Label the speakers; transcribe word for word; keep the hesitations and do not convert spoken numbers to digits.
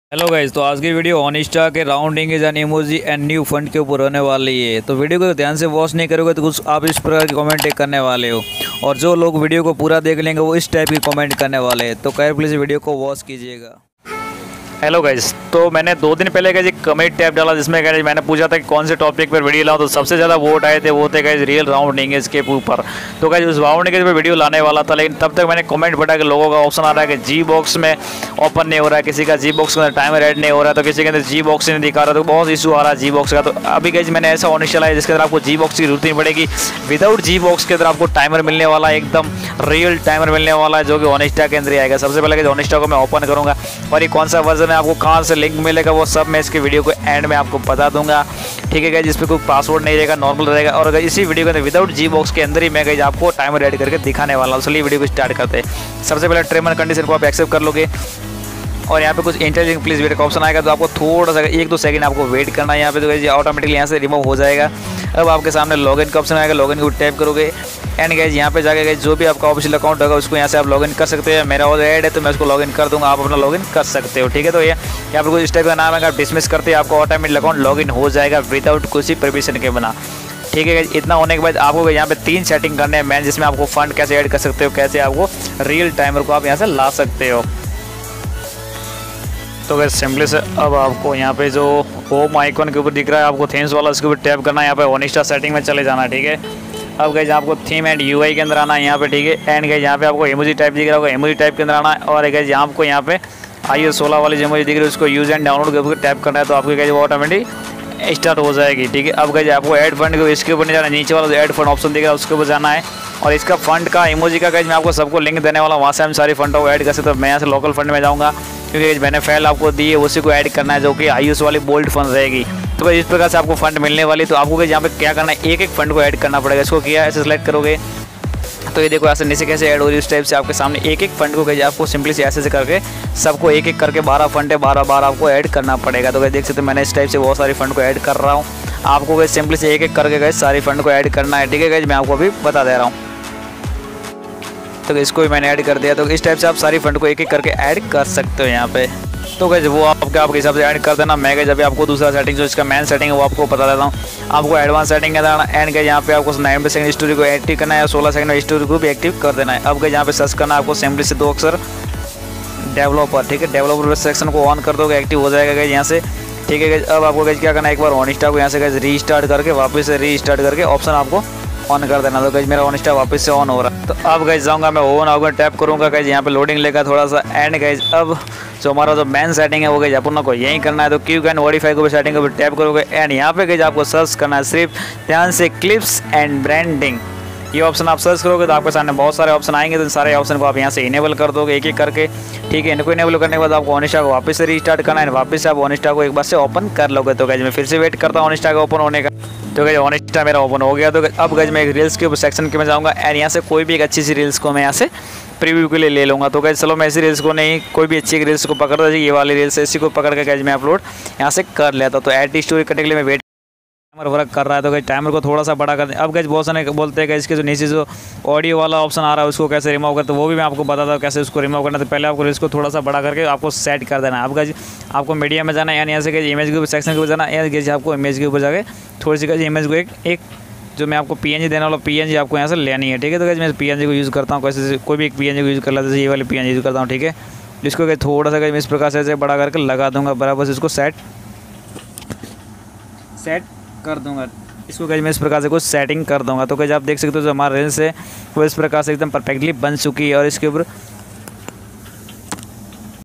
Speaker 1: Hello guys, तो आज की वीडियो ऑनिस्टा के rounding is an emoji and new font के ऊपर होने वाली है। तो वीडियो को ध्यान से वॉच नहीं करोगे तो कुछ आप इस प्रकार की कमेंट करने वाले हो, और जो लोग वीडियो को पूरा देख लेंगे वो इस टाइप की कमेंट करने वाले हैं। तो केयरफुली से वीडियो को वॉच कीजिएगा।
Speaker 2: हेलो गाइज, तो मैंने दो दिन पहले गाइज एक कमेंट टैब डाला जिसमें गाइज मैंने पूछा था कि कौन से टॉपिक पर वीडियो लाऊं, तो सबसे ज़्यादा वोट आए थे वो थे गाइज रियल राउंडिंग के ऊपर। तो गाइज उस राउंडिंग पे वीडियो लाने वाला था, लेकिन तब तक मैंने कमेंट पढ़ा कि लोगों का ऑप्शन आ रहा है कि जी बॉक्स में ओपन नहीं हो रहा है, किसी का जी बॉक्स के अंदर टाइमर ऐड नहीं हो रहा है, तो किसी के अंदर जी बॉक्स नहीं दिखा रहा, तो बहुत इशू आ रहा है जी बॉक्स का। तो अभी गाइज मैंने ऐसा ऑनिस्टा लाया जिसके अंदर आपको जी बॉक्स की जरूरत नहीं पड़ेगी। विदाउट जी बॉक्स के अंदर आपको टाइमर मिलने वाला है, एकदम रियल टाइमर मिलने वाला है, जो कि ऑनिस्टा के अंदर ही आएगा। सबसे पहले ऑनिस्टा को मैं ओपन करूँगा और ये कौन सा वर्जन है, आपको कहाँ से लिंक मिलेगा, वो सब मैं इसके वीडियो को एंड में आपको बता दूंगा। ठीक है गाइस, जिस पे कोई पासवर्ड नहीं रहेगा, नॉर्मल रहेगा। और अगर इसी वीडियो के अंदर विदाउट जी बॉक्स के अंदर ही मैं गाइस आपको टाइमर ऐड करके दिखाने वाला हूँ। चलिए वीडियो को स्टार्ट करते हैं। सबसे पहले टर्म एंड कंडीशन को आप एक्सेप्ट कर लोगे और यहाँ पे कुछ इंटेलिजेंट प्लीज वेट का ऑप्शन आएगा, तो आपको थोड़ा सा एक दो सेकंड आपको वेट करना है यहाँ पे, तो गाइस ऑटोमेटिकली यहाँ से रिमूव हो जाएगा। अब आपके सामने लॉगिन का ऑप्शन आएगा, लॉगिन को टैप करोगे एंड गाइस यहाँ पे जाके गाइस जो भी आपका ऑफिशियल अकाउंट होगा उसको यहाँ से आप लॉगिन कर सकते हैं। मेरा और ऐड है तो मैं उसको लॉगिन कर दूंगा, आप अपना लॉगिन कर सकते हो। ठीक है, तो ये यहाँ पे कुछ इस टाइप का नाम है, आप डिसमिस करते हैं आपको ऑटोमेटिक अकाउंट लॉगिन हो जाएगा विदाउट किसी परमिशन के बिना। ठीक है, इतना होने के बाद आपको यहाँ पे तीन सेटिंग करने हैं मैन, जिसमें आपको फंड कैसे ऐड कर सकते हो, कैसे आपको रियल टाइमर को आप यहाँ से ला सकते हो। तो गैस सिंपली से अब आपको यहाँ पे जो होम आइकन के ऊपर दिख रहा है आपको थीम्स वाला, उसके ऊपर टैप करना है, यहाँ पे ऑनिस्टा सेटिंग में चले जाना है। ठीक है, अब गैस आपको थीम एंड यूआई के अंदर आना है यहाँ पे। ठीक है, एंड गैस यहाँ पे आपको इमोजी टाइप दिख रहा होगा, इमोजी टाइप के अंदर आना है, और गैस यहाँ आपको यहाँ पे आई एस सोलह वाली जो इमोजी दिख रही है उसको यूज एंड डाउनलोड के ऊपर टैप करना है, तो आपकी गैस वो ऑटोमेटिक स्टार्ट हो जाएगी। ठीक है, अब गैस आपको ऐड फंड को इसके ऊपर नहीं जाना, नीचे वाला जो ऐड फंड ऑप्शन दिख रहा है उसके ऊपर जाना है, और इसका फंड का इमोजी का गैस मैं आपको सबको लिंक देने वाला हूँ, वहाँ से हम सारी फंडों को ऐड कर सकते हो। मैं यहाँ से लोकल फंड में जाऊँगा क्योंकि मैंने फाइल आपको दी है उसी को ऐड करना है, जो कि आई एस वाली बोल्ड फंड रहेगी। तो इस प्रकार से आपको फंड मिलने वाली, तो आपको यहाँ पे क्या करना है, एक एक फंड को ऐड करना पड़ेगा। इसको किया ऐसे सेलेक्ट करोगे तो ये देखो ऐसे नीचे कैसे ऐड हो रही है, उस टाइप से आपके सामने एक एक फंड को गई आपको सिंपली से ऐसे से करके सबको एक एक करके बारह फंड है, बारह बार आपको ऐड करना पड़ेगा। तो देख सकते हो मैंने इस टाइप से बहुत सारी फंड को ऐड कर रहा हूँ, आपको गई सिंपली से एक एक करके गए सारी फंड को ऐड करना है। ठीक है, मैं आपको अभी बता दे रहा हूँ। तो इसको भी मैंने ऐड कर दिया, तो इस टाइप से आप सारी फंड को एक एक करके ऐड कर सकते हो यहाँ पे। तो गैस वो आपके आपके हिसाब से ऐड कर देना। मैं गैस अभी आपको दूसरा सेटिंग जो इसका मेन सेटिंग है वो आपको बता देता हूँ। आपको एडवांस सेटिंग करना है एंड गैस यहाँ पे आपको नाइन्टी सेकंड स्टोरी को एक्टिव करना है और सोलह सेकंड में स्टोरी को भी एक्टिव कर देना है। अब गैस यहाँ पे सर्च करना है आपको सिंपली से दो अक्षर डेवलपर। ठीक है, डेवलपर सेक्शन को ऑन कर दोगे, एक्टिव हो जाएगा गैस यहाँ से। ठीक है, अब आपको गैस क्या करना है, एक बार ऑनिस्टा को यहाँ से गैस रीस्टार्ट करके वापस से रीस्टार्ट करके ऑप्शन आपको ऑन कर देना। तो गैस मेरा ऑनिस्टा वापस से ऑन हो रहा है। तो अब गैस जाऊँगा मैं ओन आउट टैप करूँगा, गैस यहाँ पे लोडिंग लेगा थोड़ा सा एंड गैस अब जो हमारा जो मेन सेटिंग है वो गैस अपन को यही करना है। तो क्यू कैन मॉडिफाई को भी सेटिंग को भी टैप करोगे एंड यहाँ पे गैस आपको सर्च करना है सिर्फ ध्यान से क्लिप्स एंड ब्रांडिंग, ये ऑप्शन आप सर्च करोगे तो आपके सामने बहुत सारे ऑप्शन आएंगे। तो सारे ऑप्शन को आप यहाँ से इनेबल कर दोगे एक एक करके। ठीक है, इनको इनेबल करने के बाद आपको ऑनिस्टा को वापस से रीस्टार्ट करना है, वापस से आप ऑनिस्टा को एक बार से ओपन कर लोगे। तो गैस मैं फिर से वेट करता हूँ ऑनिस्टा का ओपन होने का। तो गैस ऑनिस्टा मेरा ओपन हो गया। तो अब गैस मैं एक रील्स के सेक्शन के में जाऊँगा एंड यहाँ से कोई भी एक अच्छी सी रील्स को मैं यहाँ से प्रीव्यू के लिए ले लूँगा। तो गैस चलो मैं ऐसी रील्स को नहीं, कोई भी अच्छी रील्स को पकड़ दो, ये वाली रील्स इसी को पकड़ के गैस मैं अपलोड यहाँ से कर लेता। तो एड स्टोरी करने के लिए मैं वेट टाइमर वर्क कर रहा है, तो गैस टाइमर को थोड़ा सा बड़ा कर दें। अब गैस बहुत सारे बोलते हैं कि इसके जो नीचे जो ऑडियो वाला ऑप्शन आ रहा है उसको कैसे रिमूव करते, तो वो भी मैं आपको बताता हूँ कैसे उसको रिमूव करना। तो पहले आपको इसको थोड़ा सा बड़ा करके आपको सेट कर देना है। अब गैस आपको मीडिया में जाना है, यानी यहाँ से गैस इमेज के ऊपर सेक्शन के ऊपर जाना है, गैस आपको इमेज के ऊपर जाके थोड़ी सी गैस इमेज को एक एक जो मैं आपको पीएनजी देने वाला पीएनजी आपको यहाँ से लेनी है। ठीक है, तो गैस मैं पीएनजी को यूज़ करता हूँ, कैसे कोई भी एक पीएनजी को यूज़ कर लेता है, ये वाली पीएनजी यूज़ करता हूँ। ठीक है, जिसको गैस थोड़ा सा गैस मैं इस प्रकार से बड़ा करके लगा दूंगा, बराबर से इसको सेट सेट कर दूंगा। इसको गैस मैं इस प्रकार से कुछ सेटिंग कर दूंगा। तो गैस आप देख सकते हो जो हमारा रील्स है वो इस प्रकार से एकदम परफेक्टली बन चुकी है, और इसके ऊपर